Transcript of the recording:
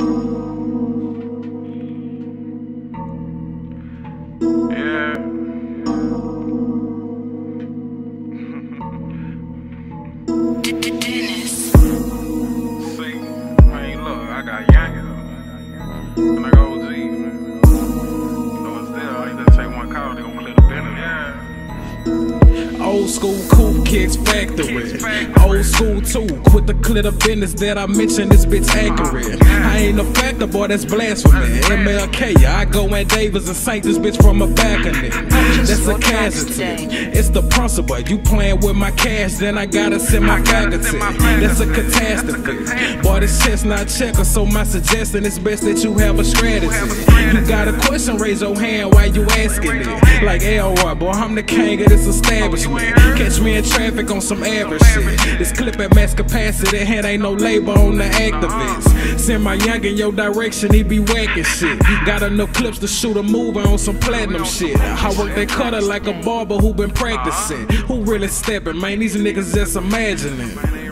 Yeah. Dennis. See, man, look, I got youngin', and I got OG, man. So it's there. I ain't just take one call, they gon' clear the business. Yeah. Old school coupe kicks factory. Old school too, quit the clear the business that I mentioned, this bitch accurate. I ain't a factor, boy, that's blasphemy. MLK, I go in Davis and sank this bitch from a balcony. That's a casualty. It's the principle. You playing with my cash, then I gotta send my faculty. That's a catastrophe. Boy, this shit's not checker, so my suggestion is best that you have a strategy. You got a question, raise your hand while you asking it. Like Elroy, boy, I'm the king of this establishment. Catch me in traffic on some average shit. This clip at max capacity, and ain't no labor on the activists. Send my young in your direction, he be whacking shit. Got enough clips to shoot a movie on some platinum shit. I work that cutter like a barber who been practicing. Who really stepping, man? These niggas just imagining.